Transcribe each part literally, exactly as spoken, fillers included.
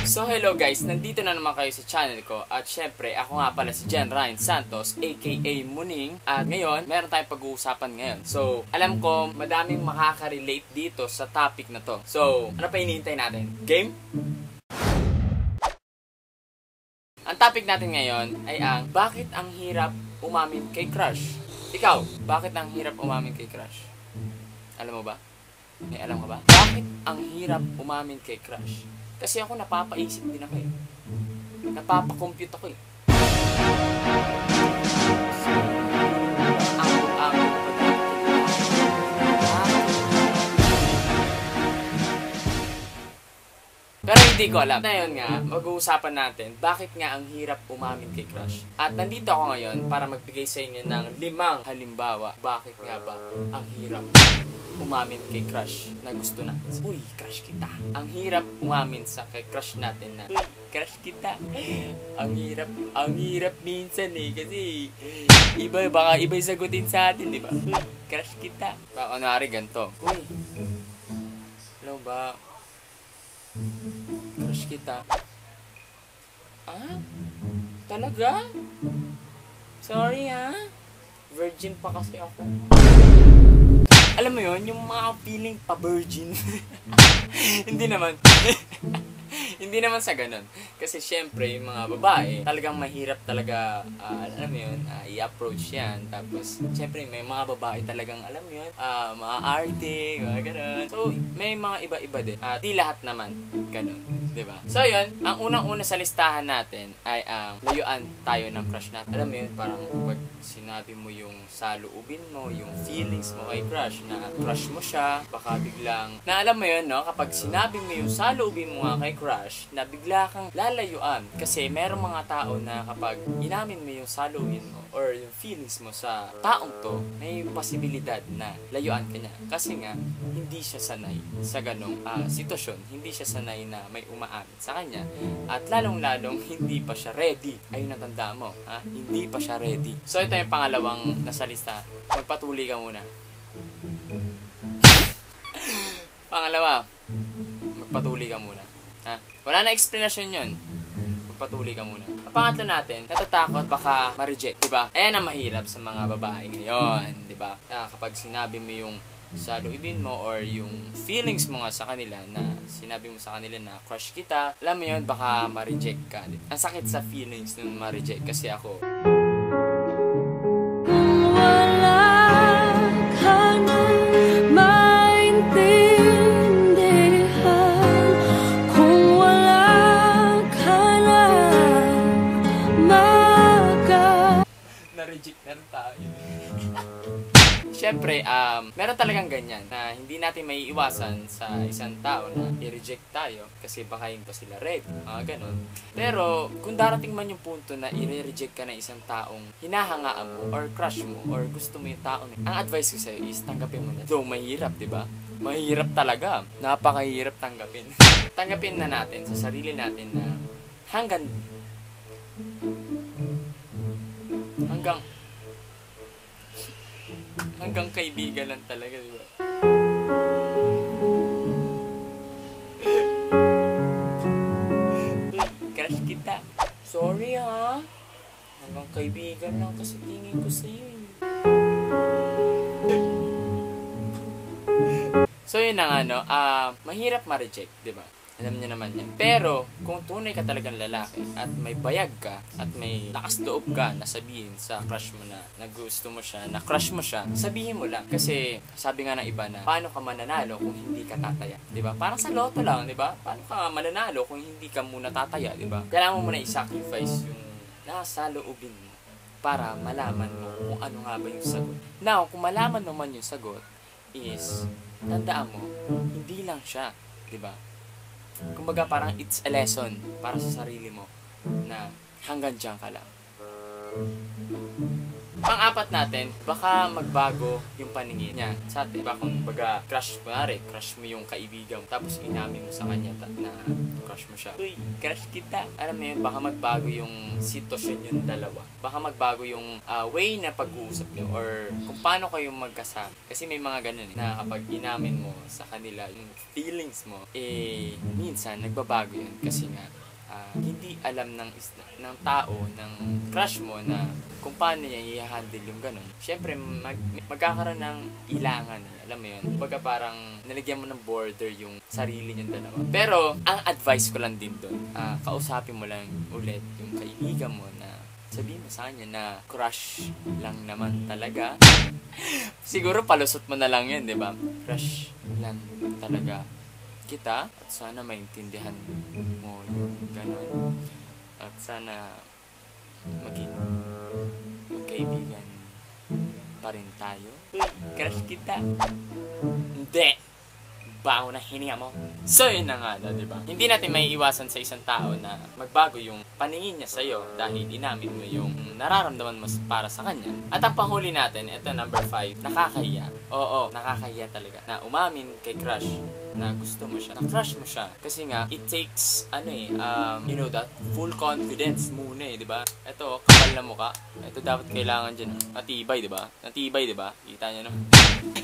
So hello guys, nandito na naman kayo sa channel ko at syempre ako nga pala si Jen Ryan Santos aka Muning at ngayon meron tayong pag-uusapan ngayon. So alam ko madaming makaka-relate dito sa topic na to. So ano pa hinihintay natin? Game? Ang topic natin ngayon ay ang bakit ang hirap umamin kay crush? Ikaw, bakit ang hirap umamin kay crush? Alam mo ba? May alam ka ba? Bakit ang hirap umamin kay crush? Kasi ako napapaisip din ako eh. Napapakompute ako eh. Ang-ang Pero hindi ko alam. Ngayon nga, mag-uusapan natin bakit nga ang hirap umamin kay crush. At nandito ako ngayon para magbigay sa inyo ng limang halimbawa. Bakit nga ba ang hirap umamin kay crush na gusto natin. Uy, crush kita. Ang hirap umamin sa kay crush natin na, uy, crush kita. Ang hirap, ang hirap minsan eh. Kasi iba, baka iba yung sagutin sa atin, di ba? Uy, crush kita. Baka kunwari ganito. Uy, hello ba? Crush kita. Ah? Talaga? Sorry ha? Virgin pa kasi ako. Alam mo yon, yung mga feeling pa-virgin. Hindi naman. Hindi naman sa ganun. Kasi syempre, yung mga babae, talagang mahirap talaga, uh, alam mo yun, uh, i-approach yan. Tapos, syempre, may mga babae talagang, alam mo yun, uh, mga arte, mga ganun. So, may mga iba-iba din. At uh, di lahat naman ganun. Diba? So, yun, ang unang-una sa listahan natin ay ang uh, layuan tayo ng crush natin. Alam mo yun, parang pag sinabi mo yung saloobin mo, yung feelings mo kay crush, na crush mo siya, baka biglang, na alam mo yun, no? Kapag sinabi mo yung saloobin mo nga kay crush, na bigla kang lalayuan. Kasi merong mga tao na kapag inamin mo yung saloobin mo, or yung feelings mo sa taong to, may posibilidad na layuan ka niya. Kasi nga, hindi siya sanay sa ganong uh, sitwasyon. Hindi siya sanay na may umaamin sa kanya. At lalong-lalong, hindi pa siya ready. Ayun ang tanda mo. Ha? Hindi pa siya ready. So, ito yung pangalawang nasa lista. Magpatuloy ka muna. Pangalawa, magpatuloy ka muna. Ha? Wala na explanation yun. Magpatuloy ka muna. Ang pangatlo natin, natatakot baka ma-reject, diba? Ayan ang mahirap sa mga babae ngayon, diba? Ah, kapag sinabi mo yung saloobin mo or yung feelings mo nga sa kanila na sinabi mo sa kanila na crush kita, alam mo yun, baka ma-reject ka. Diba? Ang sakit sa feelings nung ma-reject kasi ako. Na-reject na tayo. Siyempre, um, meron talagang ganyan na hindi natin may iwasan sa isang tao na i-reject tayo kasi baka hindi pa sila ready, mga ganun. Pero, kung darating man yung punto na i-reject ka na isang taong hinahangaan mo or crush mo or gusto mo yung taong, ang advice ko sa'yo is tanggapin mo na. Though mahirap, diba? Mahirap talaga. Napakahirap tanggapin. Tanggapin na natin sa sarili natin na hanggang hanggang hanggang kaibigan lang talaga, di ba? Crush kita. Sorry ha. Hanggang kaibigan lang kasi tingin ko sa'yo. So yun ang ano, uh, mahirap ma-reject, di ba? Alam niyo naman yan. Pero, kung tunay ka talagang lalaki at may bayag ka at may lakas loob ka na sabihin sa crush mo na, na gusto mo siya, na crush mo siya, sabihin mo lang. Kasi, sabi nga ng iba na, paano ka mananalo kung hindi ka tataya? Diba? Parang sa loto lang, diba? Paano ka mananalo kung hindi ka muna tataya, diba? Kailangan mo muna i-sacrifice yung nasa loobin mo para malaman mo kung ano nga ba yung sagot. Now, kung malaman mo man yung sagot, is, tandaan mo, hindi lang siya, diba? Kumbaga parang it's a lesson para sa sarili mo na hanggang dyan ka lang. Pang-apat natin, baka magbago yung paningin niya sa atin. Baka kung baga, crush, kunwari, crush mo yung kaibigan mo, tapos inamin mo sa kanya na crush mo siya. Uy, crush kita. Alam mo yun, baka magbago yung sitwasyon yung dalawa. Baka magbago yung uh, way na pag-uusap niyo or kung paano kayo magkasama. Kasi may mga ganun eh, na kapag inamin mo sa kanila yung feelings mo, eh, minsan nagbabago yun. Kasi nga, uh, hindi alam ng, isla, ng tao, ng crush mo na kung paano niya i-handle yung ganun. Siyempre, mag, magkakaroon ng ilangan. Eh. Alam mo yun? Kumbaga parang nalagyan mo ng border yung sarili niyong dalawa. Pero, ang advice ko lang din doon, uh, kausapin mo lang ulit yung kaibigan mo na sabihin mo sa kanya na crush lang naman talaga. Siguro palusot mo na lang yun, di ba? Crush lang talaga kita at sana maintindihan mo yung ganun. At sana maging magkaibigan pa rin tayo. Uy, crush kita. Hindi. Baho na hininga mo. So, yun na nga, diba? Hindi natin may iwasan sa isang tao na magbago yung paningin niya sa'yo dahil inamin mo yung nararamdaman mo para sa kanya. At ang panghuli natin, ito number five, nakakahiya. Oo, nakakahiya talaga. Na umamin kay crush na gusto mo siya, na crush mo siya. Kasi nga, it takes, ano eh, um, you know that, full confidence muna eh, di ba? Ito, kapal na mukha. Ito dapat kailangan dyan. Matibay, di ba? Matibay, di ba? Kita nyo naman.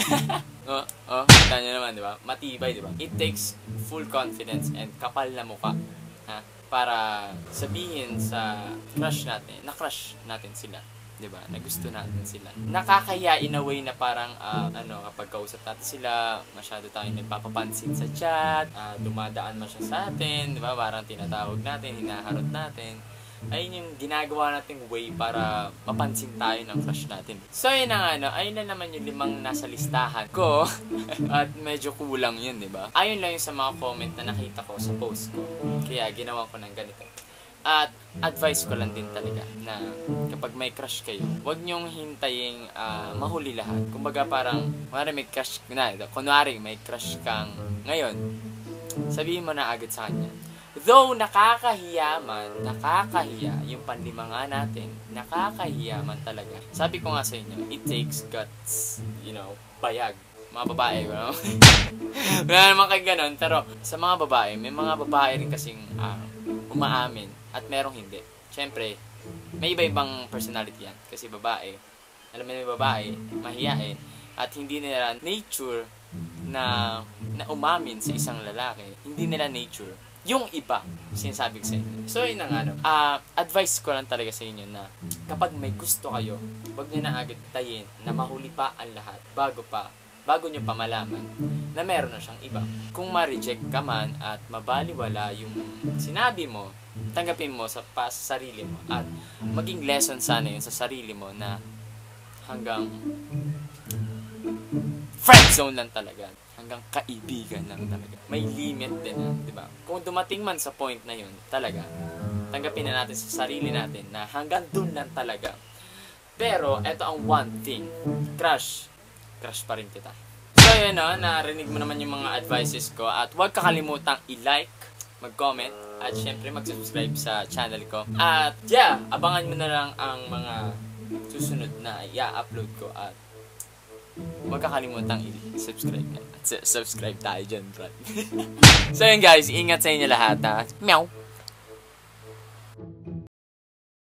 oh, oh, kita nyo naman, di ba? Matibay, di ba? It takes full confidence and kapal na mukha. Ha? Para sabihin sa crush natin, na crush natin sila. Diba? Na gusto natin sila. Nakakaya in a way na parang uh, ano, kapag kausap natin sila, masyado tayong nagpapapansin sa chat, uh, dumadaan man siya sa atin, diba? Parang tinatawag natin, hinaharot natin. Ayun yung ginagawa nating way para mapansin tayo ng crush natin. So yun na nga, no? Ayun na naman yung limang nasa listahan ko. At medyo kulang yun, diba? Ayun lang yung sa mga comment na nakita ko sa post ko. Kaya ginawa ko ng ganito. At advice ko lang din talaga na kapag may crush kayo, huwag nyong hintayin uh, mahuli lahat. Kumbaga parang, kunwari may crush, na, kunwari may crush kang ngayon, sabihin mo na agad sa kanya. Though nakakahiya man, nakakahiya, yung panlima nga natin, nakakahiya man talaga. Sabi ko nga sa inyo, it takes guts, you know, bayag. Mga babae, no? Wala naman kayo ganun, pero sa mga babae, may mga babae rin kasing uh, umaamin at merong hindi. Siyempre, may iba-ibang personality yan. Kasi babae, alam mo na yung babae, mahiyain, at hindi nila nature na, na umamin sa isang lalaki. Hindi nila nature. Yung iba, sinasabi ko sa inyo. So, yun ang ano, uh, advice ko lang talaga sa inyo na kapag may gusto kayo, huwag nyo na agad tayin na mahuli pa ang lahat bago pa bago nyo pa malaman na meron na siyang iba. Kung ma-reject ka man at mabaliwala yung sinabi mo, tanggapin mo sa, pa, sa sarili mo at maging lesson sana yun sa sarili mo na hanggang friend zone lang talaga. Hanggang kaibigan lang talaga. May limit din, di ba? Kung dumating man sa point na yun, talaga, tanggapin na natin sa sarili natin na hanggang dun lang talaga. Pero, eto ang one thing. Crush. Crush pa rin kita. So, yun o, narinig mo naman yung mga advices ko. At huwag kakalimutang i-like, mag-comment, at syempre mag-subscribe sa channel ko. At yeah, abangan mo na lang ang mga susunod na i-upload ko. At huwag kakalimutang i-subscribe na. At subscribe tayo dyan, bro. So yun guys, ingat sa inyo lahat ha. Meow!